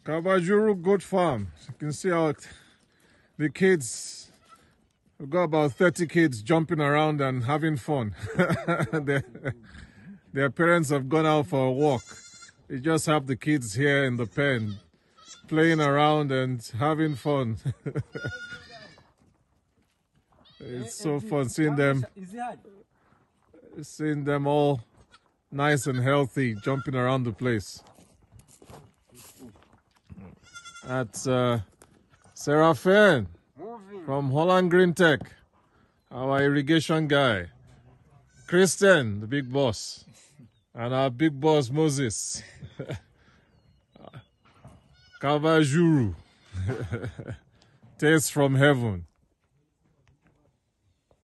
Kava Juru Goat Farm. You can see how the kids, we've got about 30 kids jumping around and having fun. Their parents have gone out for a walk. They just have the kids here in the pen, playing around and having fun. It's so fun seeing them all nice and healthy, jumping around the place. That's Serafin from Holland Green Tech, our irrigation guy. Christian, the big boss, and our big boss Moses. Kava Juru. Taste from heaven.